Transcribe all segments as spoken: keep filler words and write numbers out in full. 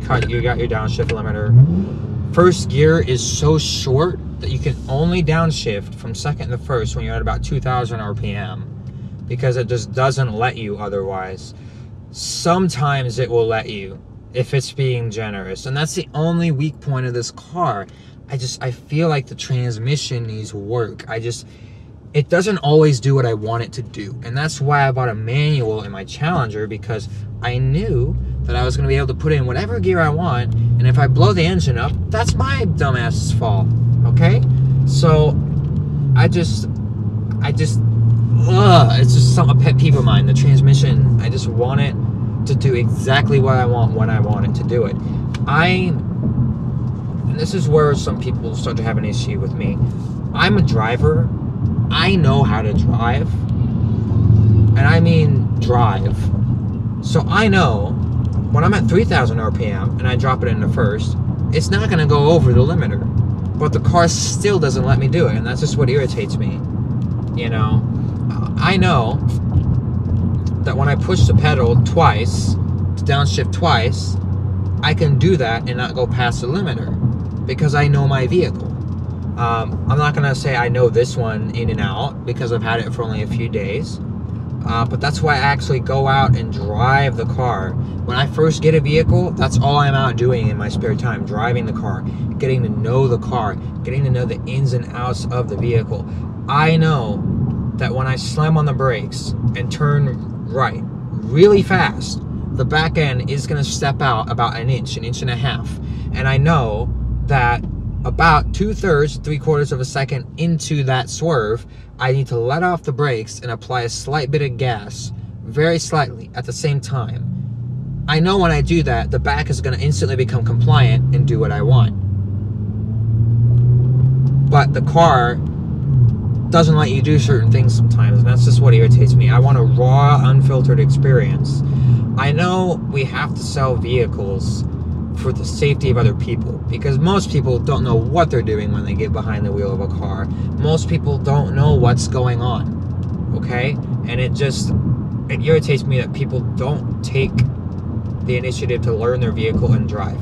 cut, you got your downshift limiter. First gear is so short that you can only downshift from second to first when you're at about two thousand R P M, because it just doesn't let you otherwise. Sometimes it will let you if it's being generous, and that's the only weak point of this car. I just, I feel like the transmission needs work. I just, it doesn't always do what I want it to do, and that's why I bought a manual in my Challenger, because I knew that I was going to be able to put in whatever gear I want, and if I blow the engine up, that's my dumbass's fault. Okay, so I just, I just, ugh, it's just some a pet peeve of mine. The transmission, I just want it to do exactly what I want when I want it to do it. I, and this is where some people start to have an issue with me. I'm a driver. I know how to drive, and I mean drive. So I know when I'm at three thousand R P M and I drop it into first, it's not going to go over the limiter. But the car still doesn't let me do it, and that's just what irritates me. You know, I know that when I push the pedal twice, to downshift twice, I can do that and not go past the limiter, because I know my vehicle. Um, I'm not going to say I know this one in and out, because I've had it for only a few days. Uh, but that's why I actually go out and drive the car. When I first get a vehicle, that's all I'm out doing in my spare time, driving the car, getting to know the car, getting to know the ins and outs of the vehicle. I know that when I slam on the brakes and turn right really fast, the back end is going to step out about an inch, an inch and a half. And I know that about two-thirds, three-quarters of a second into that swerve, I need to let off the brakes and apply a slight bit of gas, very slightly, at the same time. I know when I do that, the back is going to instantly become compliant and do what I want. But the car doesn't let you do certain things sometimes, and that's just what irritates me. I want a raw, unfiltered experience. I know we have to sell vehicles for the safety of other people, because most people don't know what they're doing when they get behind the wheel of a car. Most people don't know what's going on, okay? And it just, it irritates me that people don't take the initiative to learn their vehicle and drive.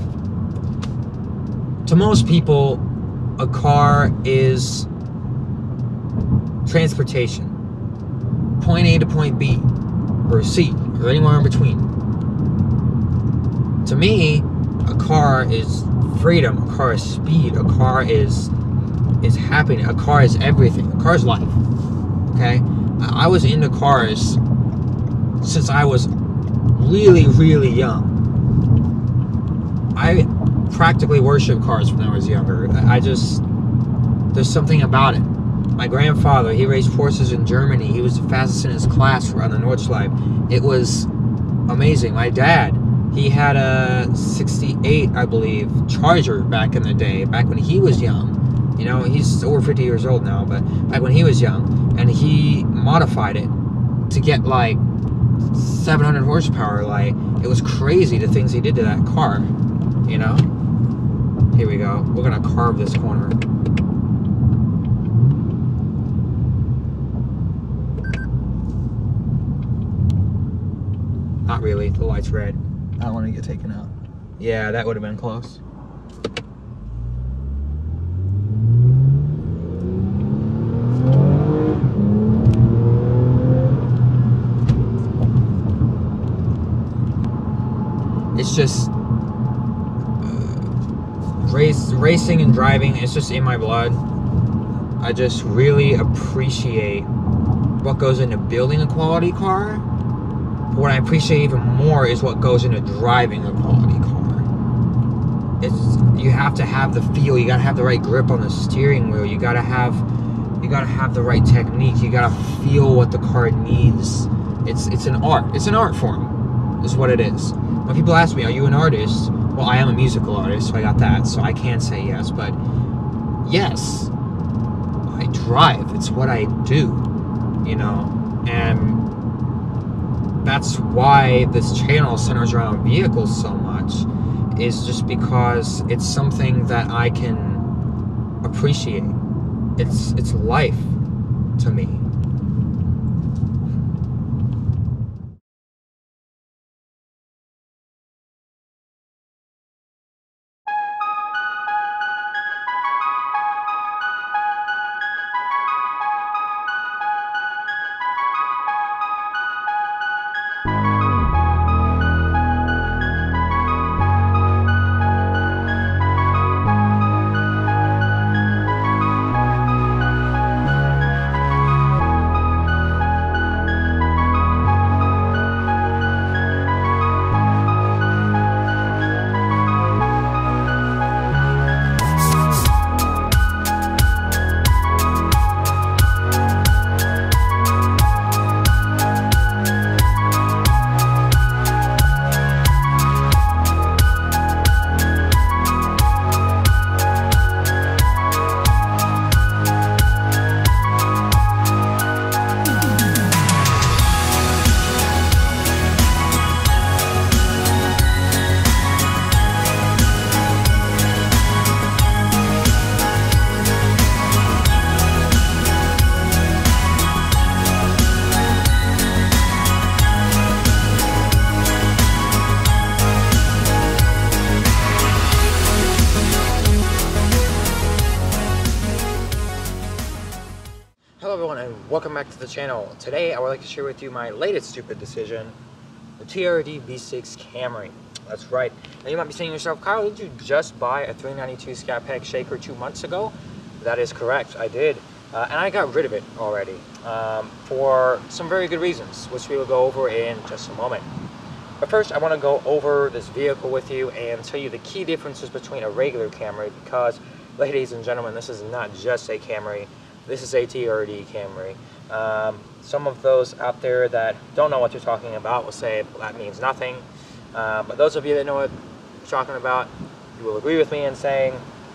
To most people, a car is transportation, point A to point B, or C, or anywhere in between. To me, a car is freedom, a car is speed, a car is is happiness, a car is everything, a car is life, okay? I was into cars since I was really, really young. I practically worship cars when I was younger. I just, there's something about it. My grandfather, he raced horses in Germany. He was the fastest in his class on the Nordschleife. It was amazing. My dad, he had a sixty-eight, I believe, Charger back in the day, back when he was young. You know, he's over fifty years old now, but back when he was young, and he modified it to get like seven hundred horsepower. Like, it was crazy the things he did to that car, you know? Here we go. We're gonna carve this corner. Not really, the light's red. I don't want to get taken out. Yeah, that would have been close. It's just uh, race, racing and driving, it's just in my blood. I just really appreciate what goes into building a quality car. What I appreciate even more is what goes into driving a quality car. It's, you have to have the feel, you gotta have the right grip on the steering wheel, you gotta have you gotta have the right technique, you gotta feel what the car needs. It's it's an art. It's an art form, is what it is. When people ask me, are you an artist? Well, I am a musical artist, so I got that, so I can say yes, but yes, I drive. It's what I do, you know, and that's why this channel centers around vehicles so much, is just because it's something that I can appreciate. It's it's life to me. welcome back to the channel. Today I would like to share with you my latest stupid decision, the T R D V six Camry. That's right. Now you might be saying to yourself, Kyle, did you just buy a three ninety-two Scat Pack shaker two months ago? That is correct, I did. Uh, and I got rid of it already um, for some very good reasons, which we will go over in just a moment. But first, I want to go over this vehicle with you and tell you the key differences between a regular Camry, because, ladies and gentlemen, this is not just a Camry. This is a T R D Camry. Um, some of those out there that don't know what you're talking about will say, well, that means nothing. Uh, but those of you that know what you're talking about, you will agree with me in saying,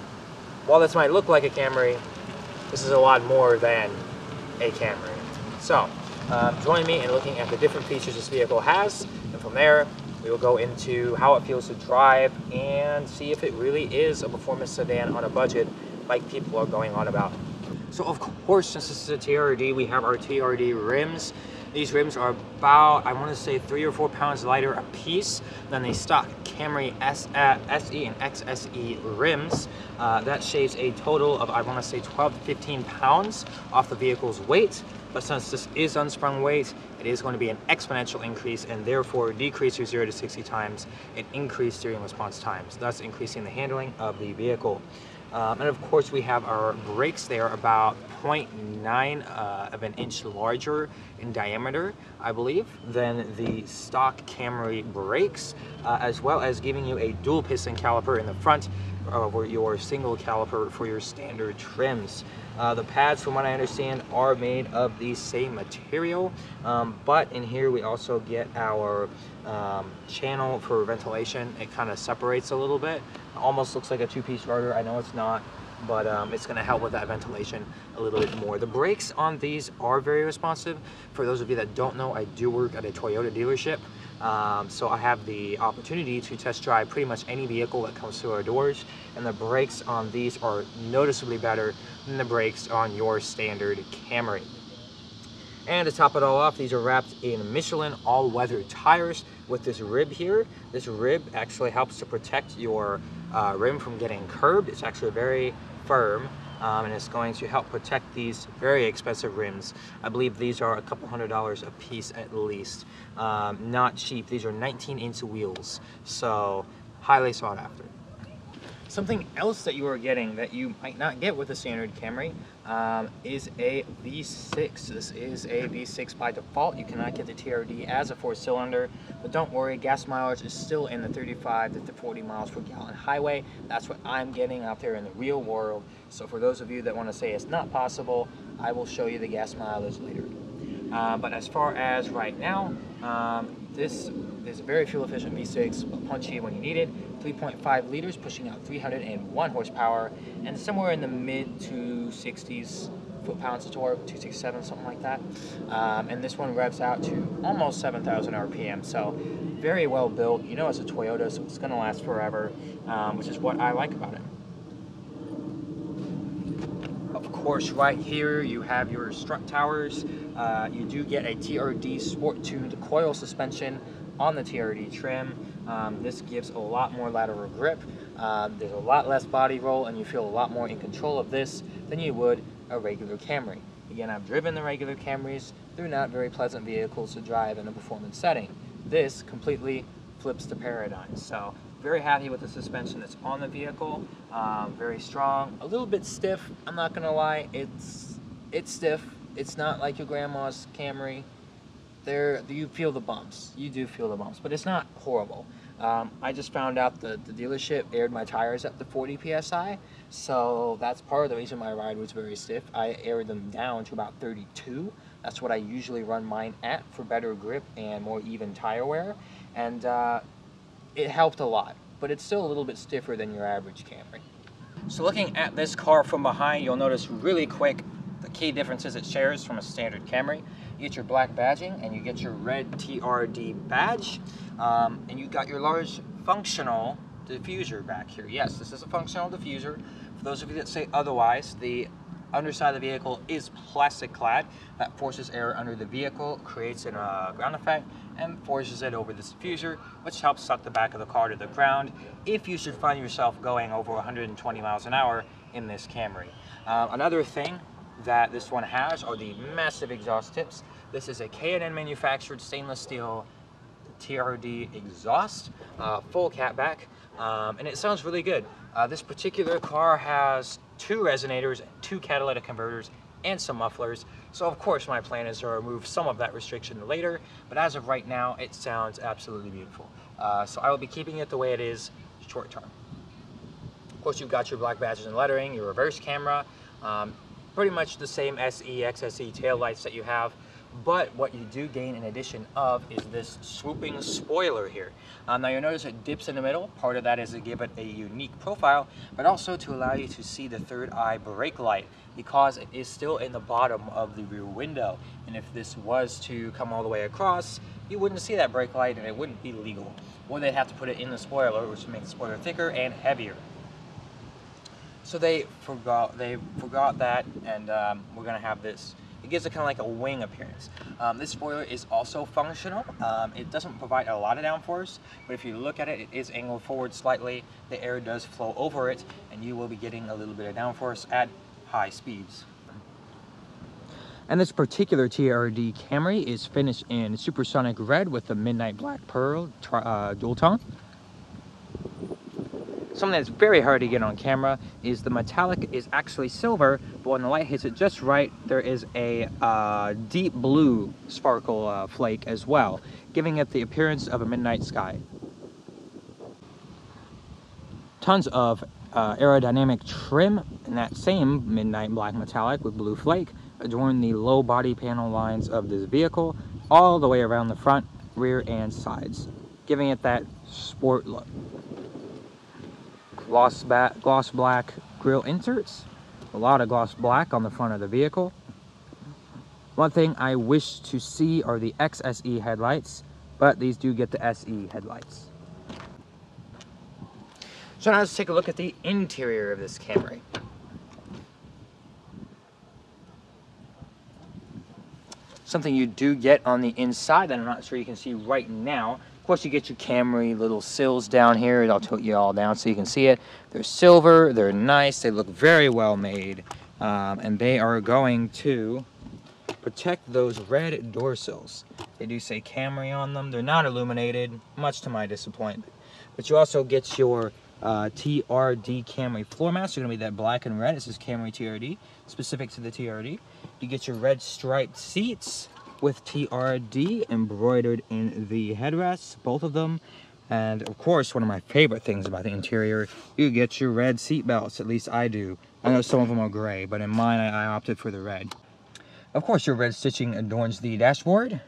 while this might look like a Camry, this is a lot more than a Camry. So, um, join me in looking at the different features this vehicle has, and from there, we will go into how it feels to drive and see if it really is a performance sedan on a budget like people are going on about. So of course, since this is a T R D, we have our T R D rims. These rims are about, I want to say, three or four pounds lighter a piece than the stock Camry S, uh, S E and X S E rims. Uh, that shaves a total of, I want to say, twelve to fifteen pounds off the vehicle's weight. But since this is unsprung weight, it is going to be an exponential increase and therefore decrease your zero to sixty times and increase steering response times, thus increasing the handling of the vehicle. Um, and of course, we have our brakes. They are about zero point nine uh, of an inch larger in diameter, I believe, than the stock Camry brakes, uh, as well as giving you a dual piston caliper in the front over your single caliper for your standard trims. Uh, the pads, from what I understand, are made of the same material, um, but in here we also get our um, channel for ventilation. It kind of separates a little bit. Almost looks like a two-piece rotor. I know it's not, but um, it's going to help with that ventilation a little bit more. The brakes on these are very responsive. For those of you that don't know, I do work at a Toyota dealership. Um, so I have the opportunity to test drive pretty much any vehicle that comes through our doors, and the brakes on these are noticeably better than the brakes on your standard Camry. And to top it all off, these are wrapped in Michelin all-weather tires with this rib here. This rib actually helps to protect your uh, rim from getting curved. It's actually very firm. Um, and it's going to help protect these very expensive rims. I believe these are a couple hundred dollars a piece at least. Um, not cheap. These are nineteen inch wheels, so highly sought after. Something else that you are getting that you might not get with a standard Camry um, is a V six. This is a V six by default. You cannot get the T R D as a four-cylinder, but don't worry, gas mileage is still in the thirty-five to forty miles per gallon highway. That's what I'm getting out there in the real world. So for those of you that want to say it's not possible, I will show you the gas mileage later. Uh, but as far as right now, um, this is a very fuel-efficient V six, but punchy when you need it. three point five liters, pushing out three hundred one horsepower, and somewhere in the mid two sixties foot-pounds of torque, two sixty-seven, something like that. Um, and this one revs out to almost seven thousand R P M, so very well built. You know, it's a Toyota, so it's going to last forever, um, which is what I like about it. Of course, right here you have your strut towers. Uh, you do get a T R D sport-tuned coil suspension on the T R D trim. Um, this gives a lot more lateral grip. Um, there's a lot less body roll, and you feel a lot more in control of this than you would a regular Camry. Again, I've driven the regular Camrys. They're not very pleasant vehicles to drive in a performance setting. This completely flips the paradigm. So very happy with the suspension that's on the vehicle. Um, very strong, a little bit stiff. I'm not gonna lie, it's it's stiff. It's not like your grandma's Camry. There, you feel the bumps. You do feel the bumps, but it's not horrible. Um, I just found out that the dealership aired my tires up to forty P S I, so that's part of the reason my ride was very stiff. I aired them down to about thirty-two. That's what I usually run mine at for better grip and more even tire wear, and uh, it helped a lot, but it's still a little bit stiffer than your average Camry. So looking at this car from behind, you'll notice really quick the key differences it shares from a standard Camry. You get your black badging and you get your red T R D badge, um, and you got your large functional diffuser back here. Yes, this is a functional diffuser. For those of you that say otherwise, the underside of the vehicle is plastic clad. That forces air under the vehicle, creates a uh, ground effect, and forces it over this diffuser, which helps suck the back of the car to the ground if you should find yourself going over one hundred twenty miles an hour in this Camry. Uh, another thing that this one has are the massive exhaust tips. This is a K and N manufactured stainless steel T R D exhaust, uh, full catback, um, and it sounds really good. Uh, this particular car has two resonators, two catalytic converters, and some mufflers. So of course my plan is to remove some of that restriction later, but as of right now, it sounds absolutely beautiful. Uh, so I will be keeping it the way it is short term. Of course, you've got your black badges and lettering, your reverse camera, um, pretty much the same S E, X S E taillights that you have. But what you do gain in addition of is this swooping spoiler here. Um, now you'll notice it dips in the middle. Part of that is to give it a unique profile, but also to allow you to see the third eye brake light, because it is still in the bottom of the rear window. And if this was to come all the way across, you wouldn't see that brake light and it wouldn't be legal. Or they'd have to put it in the spoiler, which makes the spoiler thicker and heavier. So they forgot, they forgot that, and um, we're gonna have this. It gives it kind of like a wing appearance. Um, this spoiler is also functional. Um, it doesn't provide a lot of downforce, but if you look at it, it is angled forward slightly. The air does flow over it, and you will be getting a little bit of downforce at high speeds. And this particular T R D Camry is finished in supersonic red with the midnight black pearl uh, dual tone. Something that's very hard to get on camera is the metallic is actually silver, but when the light hits it just right, there is a uh, deep blue sparkle uh, flake as well, giving it the appearance of a midnight sky. Tons of uh, aerodynamic trim in that same midnight black metallic with blue flake adorn the low body panel lines of this vehicle all the way around the front, rear, and sides, giving it that sport look. Gloss, gloss black grille inserts, a lot of gloss black on the front of the vehicle. One thing I wish to see are the X S E headlights, but these do get the S E headlights. So now let's take a look at the interior of this Camry. Something you do get on the inside that I'm not sure you can see right now. Of course, you get your Camry little sills down here. I'll tilt you all down so you can see it. They're silver, they're nice, they look very well made, um, and they are going to protect those red door sills. They do say Camry on them. They're not illuminated, much to my disappointment. But you also get your uh, T R D Camry floor mats. They're going to be that black and red. This is Camry T R D, specific to the T R D. You get your red striped seats with T R D embroidered in the headrests, both of them. And of course, one of my favorite things about the interior, you get your red seat belts. At least I do. I know some of them are gray, but in mine I, I opted for the red. Of course, your red stitching adorns the dashboard.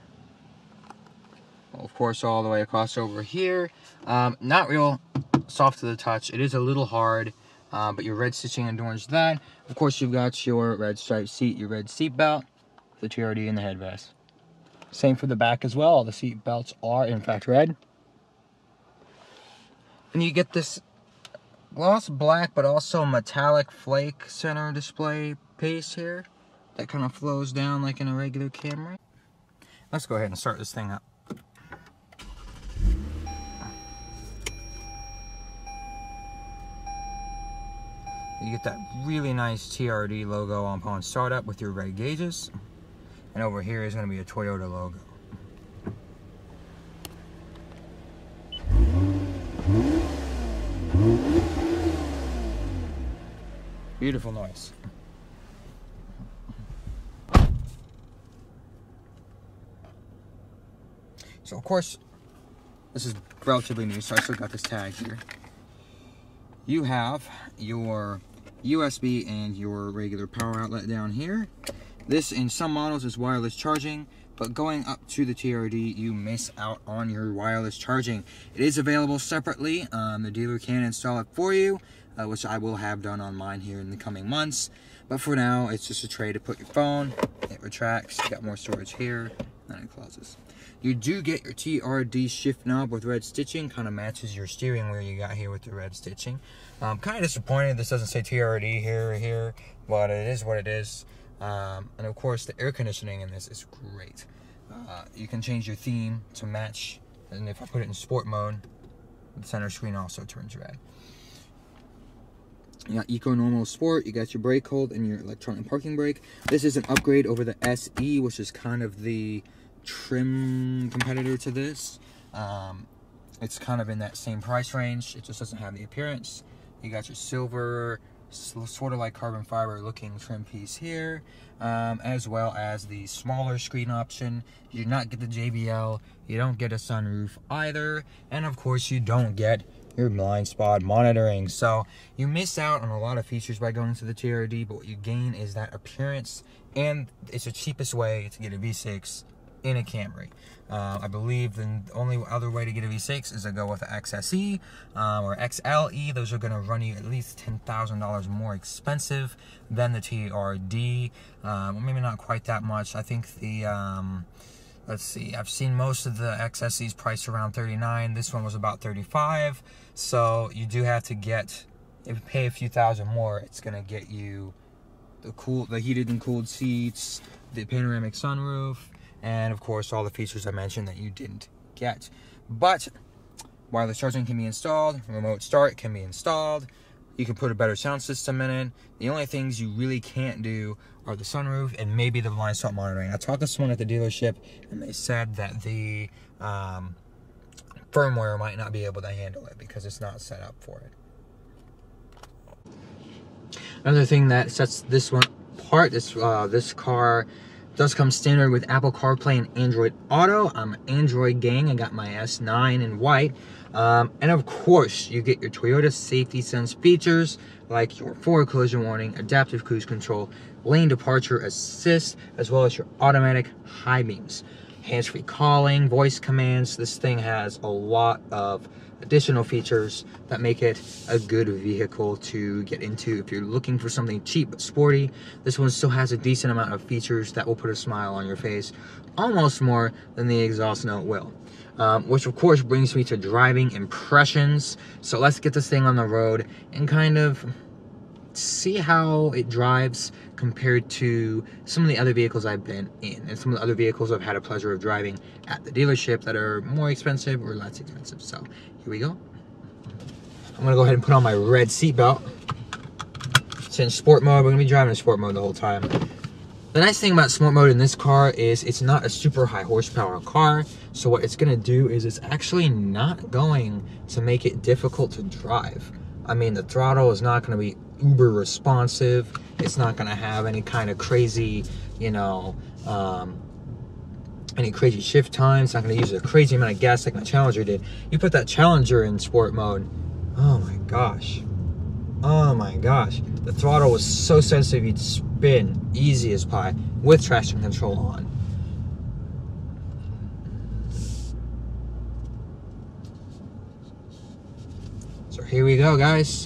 Of course, all the way across over here. Um, not real soft to the touch. It is a little hard, uh, but your red stitching adorns that. Of course, you've got your red striped seat, your red seat belt, the T R D, and the headrest. Same for the back as well. All the seat belts are in fact red. And you get this gloss black but also metallic flake center display piece here that kind of flows down like in a regular Camry. Let's go ahead and start this thing up. You get that really nice T R D logo upon startup with your red gauges. And over here is going to be a Toyota logo. Beautiful noise. So of course, this is relatively new, so I still got this tag here. You have your U S B and your regular power outlet down here. This, in some models, is wireless charging, but going up to the T R D, you miss out on your wireless charging. It is available separately. Um, the dealer can install it for you, uh, which I will have done on mine here in the coming months. But for now, it's just a tray to put your phone. It retracts. You got more storage here, and it closes. You do get your T R D shift knob with red stitching. Kind of matches your steering wheel you got here with the red stitching. I'm kind of disappointed this doesn't say T R D here or here, but it is what it is. Um, and of course, the air conditioning in this is great. Uh, you can change your theme to match, and if I put it in sport mode, the center screen also turns red. You got Eco, Normal, Sport. You got your brake hold and your electronic parking brake. This is an upgrade over the S E, which is kind of the trim competitor to this. Um, it's kind of in that same price range. It just doesn't have the appearance. You got your silver, sort of like carbon fiber looking trim piece here, um, as well as the smaller screen option. You do not get the J B L. You don't get a sunroof either. And of course, you don't get your blind spot monitoring. So you miss out on a lot of features by going to the T R D, but what you gain is that appearance, and it's the cheapest way to get a V six in a Camry. Uh, I believe the only other way to get a V six is to go with the X S E um, or X L E. Those are going to run you at least ten thousand dollars more expensive than the T R D. Um, or maybe not quite that much. I think the... Um, Let's see, I've seen most of the X S Es priced around thirty-nine. This one was about thirty-five. So you do have to get, if you pay a few thousand more, it's going to get you the cool, the heated and cooled seats, the panoramic sunroof, and of course all the features I mentioned that you didn't get. But wireless charging can be installed, remote start can be installed. You can put a better sound system in it. The only things you really can't do are the sunroof and maybe the blind spot monitoring. I talked to someone at the dealership and they said that the um, firmware might not be able to handle it because it's not set up for it. Another thing that sets this one apart, this uh, this car does come standard with Apple CarPlay and Android Auto. I'm an Android gang. I got my S nine in white. Um, and of course, you get your Toyota Safety Sense features like your forward collision warning, adaptive cruise control, lane departure assist, as well as your automatic high beams, hands-free calling, voice commands. This thing has a lot of additional features that make it a good vehicle to get into. If you're looking for something cheap but sporty, this one still has a decent amount of features that will put a smile on your face, almost more than the exhaust note will. Um, which of course brings me to driving impressions. So let's get this thing on the road and kind of see how it drives compared to some of the other vehicles I've been in and some of the other vehicles I've had a pleasure of driving at the dealership that are more expensive or less expensive. So here we go. I'm gonna go ahead and put on my red seatbelt. It's in sport mode. We're gonna be driving in sport mode the whole time. The nice thing about sport mode in this car is it's not a super high horsepower car. So what it's gonna do is it's actually not going to make it difficult to drive. I mean, the throttle is not gonna be uber responsive. It's not gonna have any kind of crazy, you know, um, any crazy shift time. It's not gonna use a crazy amount of gas like my Challenger did. You put that Challenger in sport mode, oh my gosh. Oh my gosh. The throttle was so sensitive you'd spin easy as pie with traction control on. So here we go, guys.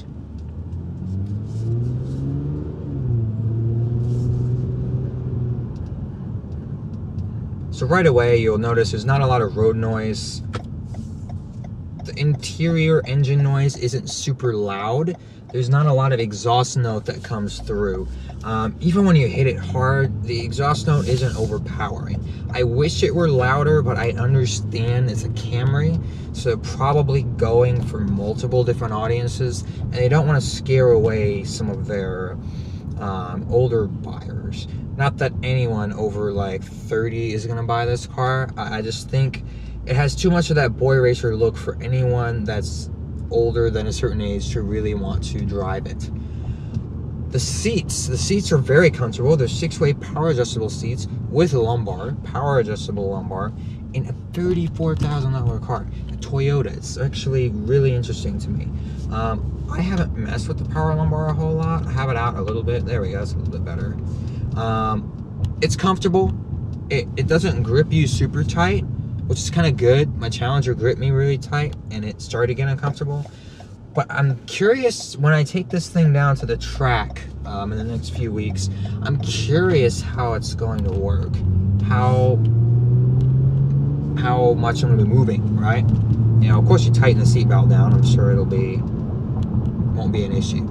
So right away, you'll notice there's not a lot of road noise. The interior engine noise isn't super loud. There's not a lot of exhaust note that comes through. Um, even when you hit it hard, the exhaust note isn't overpowering. I wish it were louder, but I understand it's a Camry, so probably going for multiple different audiences, and they don't want to scare away some of their um, older buyers. Not that anyone over like thirty is gonna buy this car. I, I just think it has too much of that boy racer look for anyone that's older than a certain age to really want to drive it. The seats, the seats are very comfortable. They're six-way power adjustable seats with lumbar, power adjustable lumbar, in a thirty-four thousand dollar car, a Toyota. It's actually really interesting to me. Um, I haven't messed with the power lumbar a whole lot. I have it out a little bit. There we go, it's a little bit better. Um, it's comfortable. It, it doesn't grip you super tight, which is kind of good. My Challenger gripped me really tight and it started getting uncomfortable. But I'm curious, when I take this thing down to the track um, in the next few weeks, I'm curious how it's going to work. How, how much I'm going to be moving, right? You know, of course you tighten the seatbelt down. I'm sure it'll be, won't be an issue.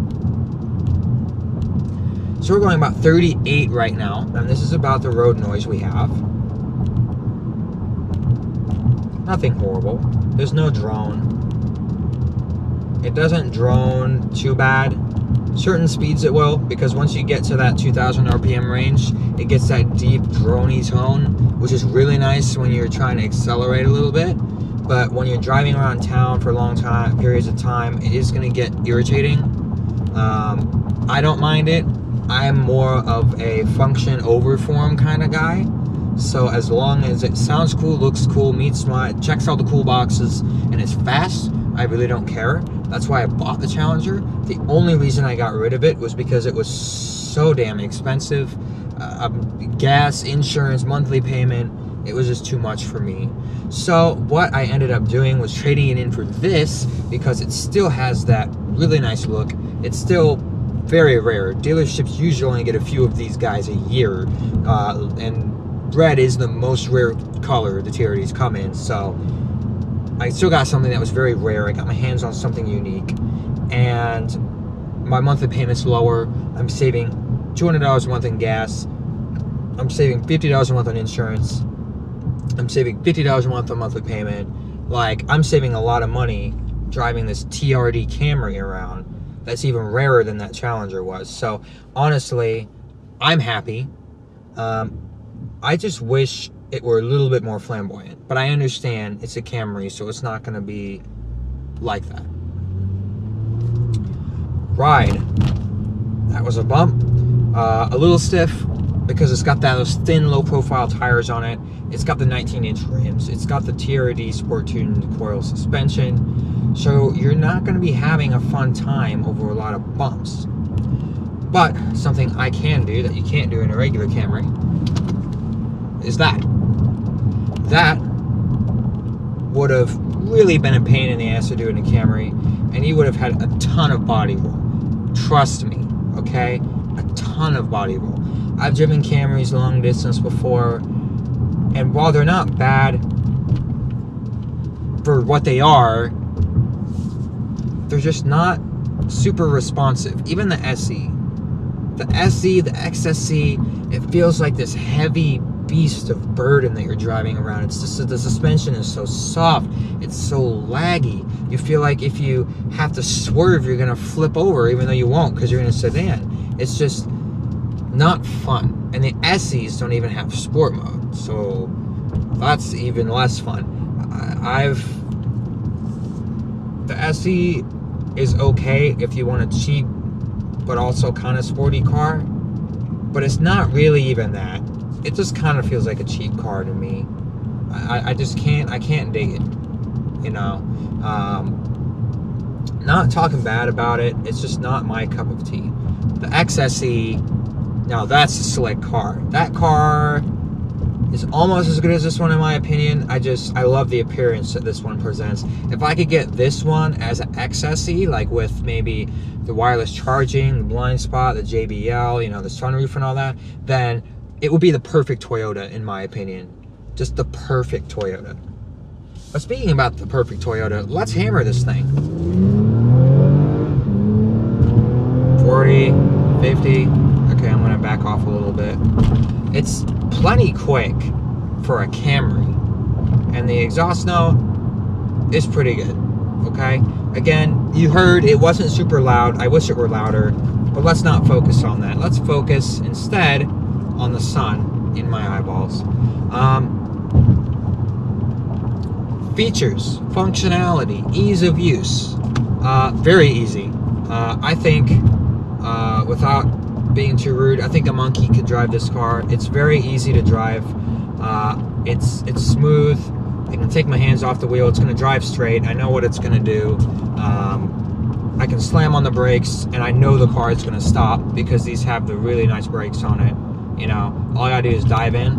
So we're going about thirty-eight right now, and this is about the road noise we have. Nothing horrible. There's no drone. It doesn't drone too bad. Certain speeds it will, because once you get to that two thousand R P M range, it gets that deep droney tone, which is really nice when you're trying to accelerate a little bit. But when you're driving around town for long time periods of time, it is going to get irritating. Um, I don't mind it. I'm more of a function over form kind of guy. So as long as it sounds cool, looks cool, meets my, checks all the cool boxes, and it's fast, I really don't care. That's why I bought the Challenger. The only reason I got rid of it was because it was so damn expensive. Uh, gas, insurance, monthly payment, it was just too much for me. So what I ended up doing was trading it in for this, because it still has that really nice look. It's still very rare. Dealerships usually only get a few of these guys a year, uh, and red is the most rare color the T R Ds come in, so I still got something that was very rare. I got my hands on something unique, and my monthly payment's lower. I'm saving two hundred dollars a month in gas. I'm saving fifty dollars a month on insurance. I'm saving fifty dollars a month on monthly payment. Like, I'm saving a lot of money driving this T R D Camry around. That's even rarer than that Challenger was. So honestly, I'm happy. Um, I just wish it were a little bit more flamboyant, but I understand it's a Camry, so it's not going to be like that. Ride. That was a bump. Uh, a little stiff because it's got that, those thin, low-profile tires on it. It's got the nineteen inch rims. It's got the T R D sport-tuned coil suspension. So you're not going to be having a fun time over a lot of bumps. But something I can do that you can't do in a regular Camry is that. That would have really been a pain in the ass to do in a Camry, and you would have had a ton of body roll. Trust me, okay? A ton of body roll. I've driven Camrys long distance before, and while they're not bad for what they are, they're just not super responsive. Even the S E. The S E, the X S E, it feels like this heavy beast of burden that you're driving around. It's just, the suspension is so soft, it's so laggy. You feel like if you have to swerve, you're gonna flip over, even though you won't, because you're in a sedan. It's just not fun. And the S Es don't even have sport mode, so that's even less fun. I, I've the S E is okay if you want a cheap but also kind of sporty car, but it's not really even that. It just kind of feels like a cheap car to me. I, I just can't, I can't dig it, you know. Um, not talking bad about it, it's just not my cup of tea. The X S E, now that's a slick car. That car is almost as good as this one in my opinion. I just, I love the appearance that this one presents. If I could get this one as an X S E, like with maybe the wireless charging, the blind spot, the J B L, you know, the sunroof and all that, then it would be the perfect Toyota in my opinion. Just the perfect Toyota. But speaking about the perfect Toyota, let's hammer this thing. forty, fifty. Okay, I'm gonna back off a little bit. It's plenty quick for a Camry, and the exhaust note is pretty good. Okay, again, you heard it wasn't super loud. I wish it were louder, but let's not focus on that. Let's focus instead on the sun in my eyeballs. Um, features, functionality, ease of use, uh, very easy. Uh, I think, uh, without being too rude, I think a monkey could drive this car. It's very easy to drive. Uh, it's it's smooth. I can take my hands off the wheel. It's going to drive straight. I know what it's going to do. Um, I can slam on the brakes, and I know the car is going to stop because these have the really nice brakes on it. You know, all I got to do is dive in.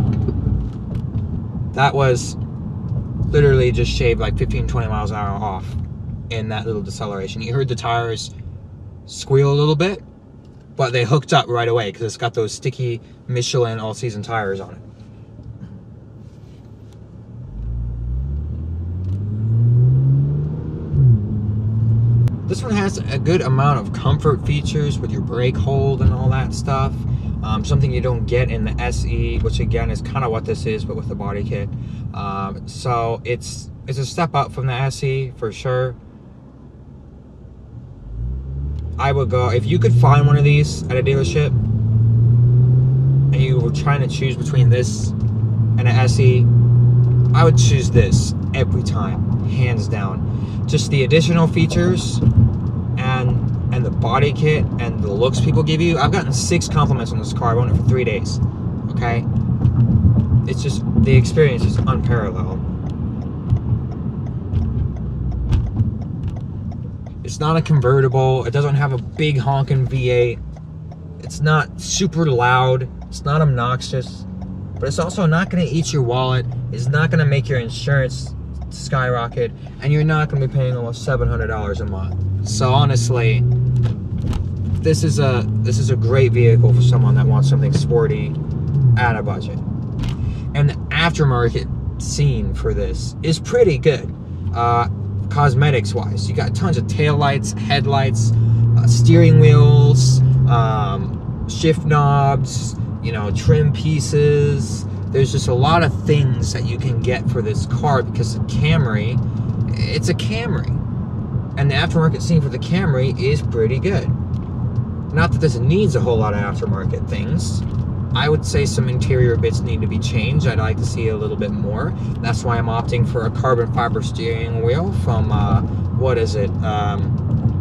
That was literally just shaved like fifteen, twenty miles an hour off in that little deceleration. You heard the tires squeal a little bit, but they hooked up right away because it's got those sticky Michelin all-season tires on it. This one has a good amount of comfort features with your brake hold and all that stuff. Um, something you don't get in the S E, which again is kind of what this is, but with the body kit. Um, so it's it's a step up from the S E for sure. I would go, if you could find one of these at a dealership and you were trying to choose between this and an S E, I would choose this every time, hands down. Just the additional features and and the body kit and the looks people give you. I've gotten six compliments on this car. I've owned it for three days. Okay? It's just, the experience is unparalleled. It's not a convertible. It doesn't have a big honking V eight. It's not super loud. It's not obnoxious. But it's also not going to eat your wallet. It's not going to make your insurance skyrocket. And you're not going to be paying almost seven hundred dollars a month. So honestly, this is a this is a great vehicle for someone that wants something sporty at a budget. And the aftermarket scene for this is pretty good. Uh, cosmetics wise, you got tons of taillights, headlights, uh, steering wheels, um, shift knobs, you know, trim pieces. There's just a lot of things that you can get for this car because the Camry, it's a Camry. And the aftermarket scene for the Camry is pretty good. Not that this needs a whole lot of aftermarket things. I would say some interior bits need to be changed. I'd like to see a little bit more. That's why I'm opting for a carbon fiber steering wheel from, uh, what is it? Um,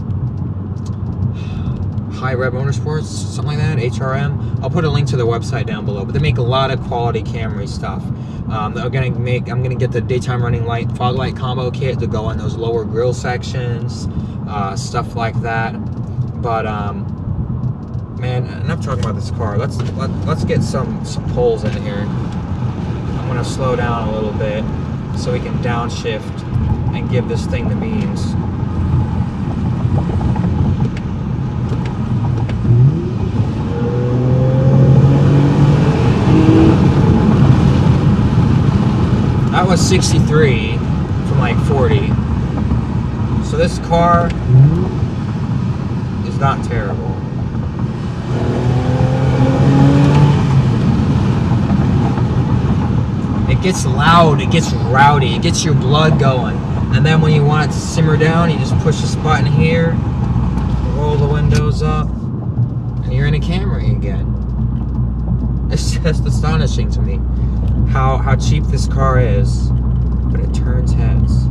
High Rev Motorsports, something like that, H R M. I'll put a link to their website down below. But they make a lot of quality Camry stuff. Um, they're gonna make. I'm gonna get the daytime running light, fog light combo kit to go in those lower grille sections, uh, stuff like that. But um, man, enough talking about this car. Let's let, let's get some some poles in here. I'm gonna slow down a little bit so we can downshift and give this thing the beans. That was sixty-three from like forty. So this car is not terrible. It gets loud, it gets rowdy, it gets your blood going. And then when you want it to simmer down, you just push this button here, roll the windows up, and you're in a Camry again. It's just astonishing to me how how cheap this car is, but it turns heads.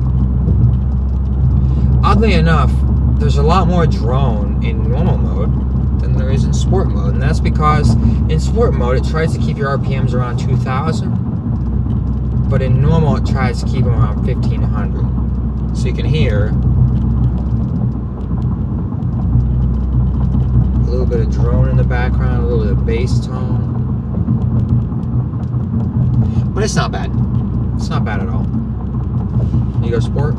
Oddly enough, there's a lot more drone in normal mode than there is in sport mode, and that's because in sport mode it tries to keep your R P Ms around two thousand, but in normal it tries to keep them around fifteen hundred. So you can hear a little bit of drone in the background, a little bit of bass tone. But it's not bad. It's not bad at all. You go sport.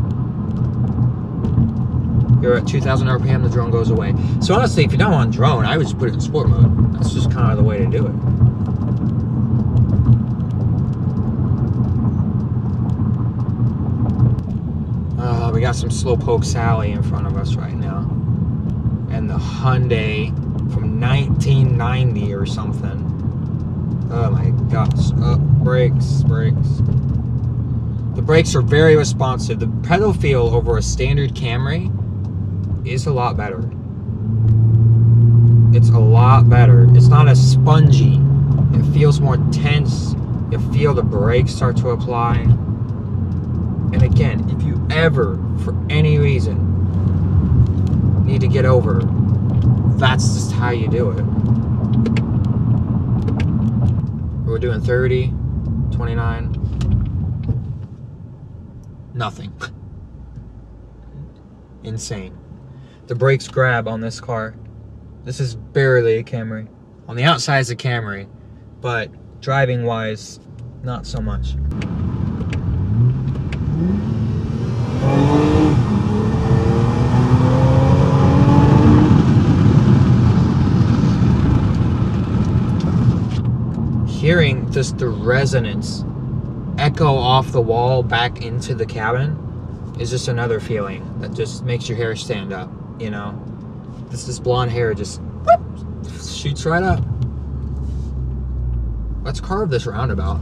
You're at two thousand R P M, the drone goes away. So honestly, if you don't want drone, I would just put it in sport mode. That's just kind of the way to do it. Uh, we got some Slowpoke Sally in front of us right now. And the Hyundai from nineteen ninety or something. Oh my gosh. Oh, brakes, brakes. The brakes are very responsive. The pedal feel over a standard Camry is a lot better. It's a lot better. It's not as spongy. It feels more tense. You feel the brakes start to apply. And again, if you ever, for any reason, need to get over, that's just how you do it. We're doing thirty, twenty-nine. Nothing. Insane. The brakes grab on this car. This is barely a Camry. On the outside it's a Camry, but driving wise, not so much. Hearing just the resonance echo off the wall back into the cabin is just another feeling that just makes your hair stand up, you know? This, this blonde hair just whoop, shoots right up. Let's carve this roundabout.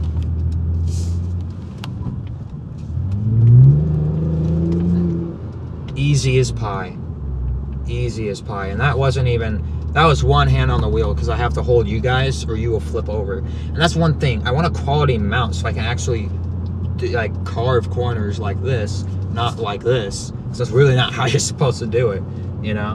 Easy as pie. easy as pie. And that wasn't even, that was one hand on the wheel because I have to hold you guys or you will flip over. And that's one thing. I want a quality mount so I can actually do, like, carve corners like this, not like this. So that's really not how you're supposed to do it, you know?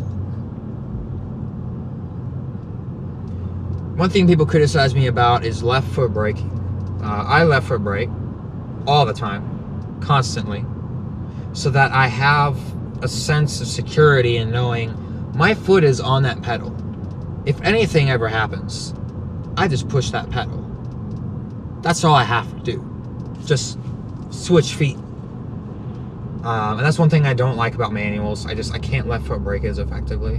One thing people criticize me about is left foot braking. Uh, I left foot brake all the time, constantly, so that I have a sense of security in knowing my foot is on that pedal. If anything ever happens, I just push that pedal. That's all I have to do. Just switch feet. Um, and that's one thing I don't like about manuals. I just, I can't left foot brake as effectively.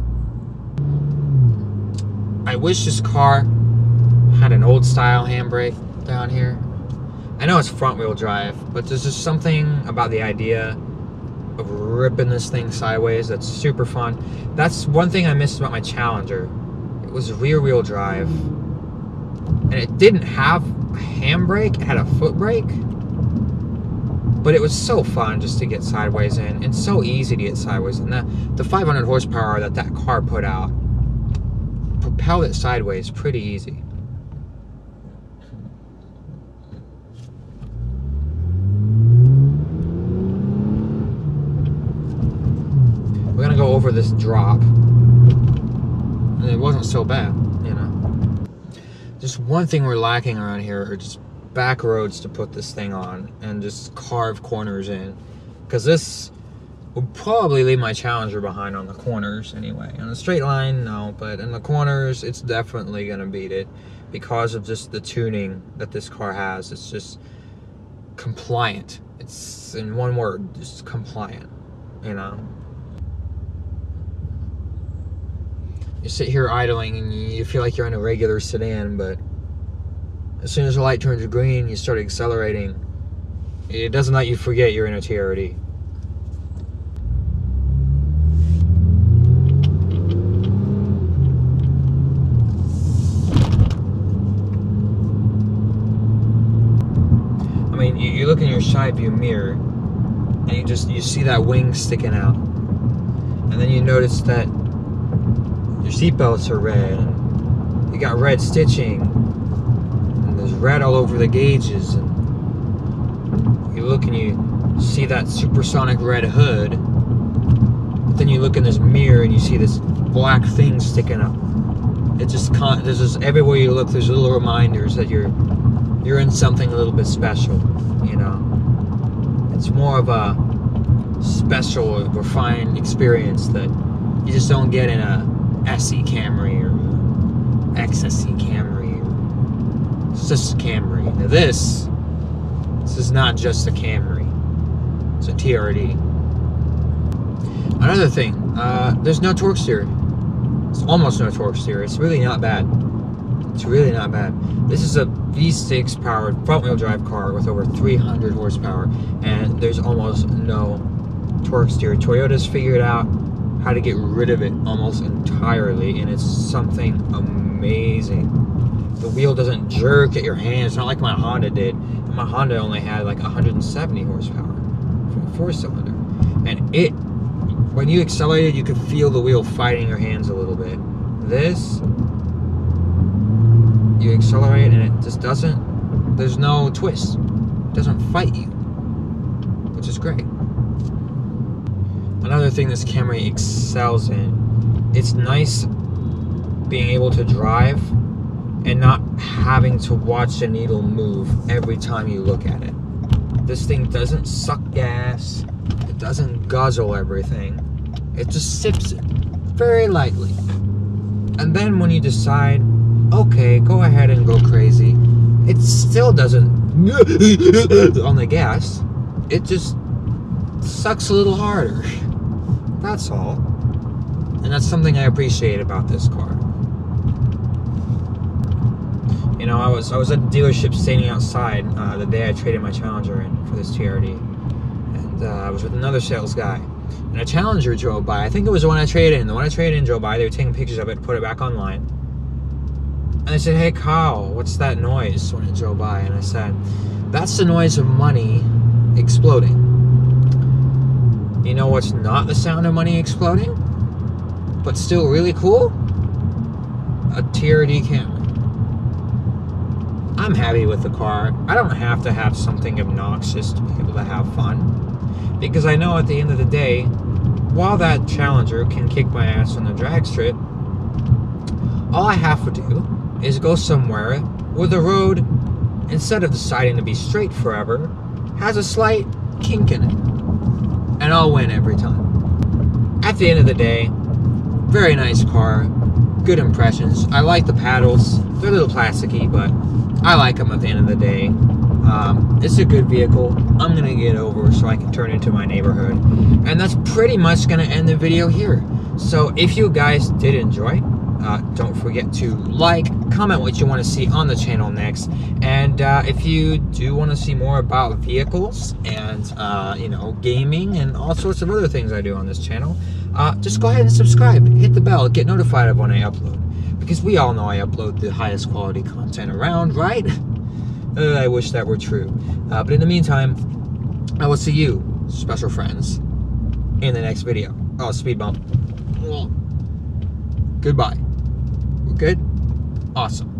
I wish this car had an old style handbrake down here. I know it's front wheel drive, but there's just something about the idea of ripping this thing sideways that's super fun. That's one thing I missed about my Challenger. It was rear wheel drive, and it didn't have a handbrake, it had a foot brake, but it was so fun just to get sideways in, and so easy to get sideways in. The, the five hundred horsepower that that car put out propelled it sideways pretty easy. We're gonna go over this drop, and it wasn't so bad, you know. Just one thing we're lacking around here are just back roads to put this thing on and just carve corners in, because this would probably leave my Challenger behind on the corners anyway. On the straight line, no, but in the corners, it's definitely gonna beat it because of just the tuning that this car has. It's just compliant. It's, in one word, just compliant, you know. You sit here idling and you feel like you're in a regular sedan, but as soon as the light turns green, you start accelerating. It doesn't let you forget you're in a T R D. I mean, you, you look in your side view mirror and you just, you see that wing sticking out. And then you notice that your seatbelts are red, and you got red stitching, and there's red all over the gauges, and you look and you see that supersonic red hood, but then you look in this mirror and you see this black thing sticking up. It just con there's just, everywhere you look, there's little reminders that you're you're in something a little bit special, you know. It's more of a special, refined experience that you just don't get in a S E Camry or X S E Camry. It's just a Camry. Now this, this is not just a Camry. It's a T R D. Another thing, uh, there's no torque steer. It's almost no torque steer. It's really not bad. It's really not bad. This is a V six powered front wheel drive car with over three hundred horsepower, and there's almost no torque steer. Toyota's figured out how to get rid of it almost entirely, and it's something amazing. The wheel doesn't jerk at your hands, not like my Honda did. My Honda only had like one hundred seventy horsepower from a four cylinder, and it, when you accelerated, you could feel the wheel fighting your hands a little bit. This, you accelerate and it just doesn't, there's no twist. It doesn't fight you, which is great. Another thing this Camry excels in, it's nice being able to drive and not having to watch the needle move every time you look at it. This thing doesn't suck gas, it doesn't guzzle everything, it just sips it very lightly. And then when you decide, okay, go ahead and go crazy, it still doesn't on the gas, it just sucks a little harder. That's all. And that's something I appreciate about this car. You know, I was I was at the dealership standing outside uh, the day I traded my Challenger in for this T R D. And uh, I was with another sales guy. And a Challenger drove by. I think it was the one I traded in. The one I traded in drove by. They were taking pictures of it to put it back online. And I said, hey, Kyle, what's that noise when it drove by? And I said, that's the noise of money exploding. You know what's not the sound of money exploding? but still really cool, a T R D Camry. I'm happy with the car. I don't have to have something obnoxious to be able to have fun, because I know at the end of the day, while that Challenger can kick my ass on the drag strip, all I have to do is go somewhere where the road, instead of deciding to be straight forever, has a slight kink in it, and I'll win every time. At the end of the day, very nice car, good impressions. I like the paddles. They're a little plasticky, but I like them at the end of the day. Um, it's a good vehicle. I'm gonna get over so I can turn into my neighborhood. And that's pretty much gonna end the video here. So if you guys did enjoy, uh, don't forget to like, comment what you want to see on the channel next. And uh, if you do want to see more about vehicles and uh, you know, gaming and all sorts of other things I do on this channel, uh, just go ahead and subscribe, hit the bell, get notified of when I upload. Because we all know I upload the highest quality content around, right? uh, I wish that were true. Uh, but in the meantime, I will see you, special friends, in the next video. Oh, speed bump. Goodbye. We're good? Awesome.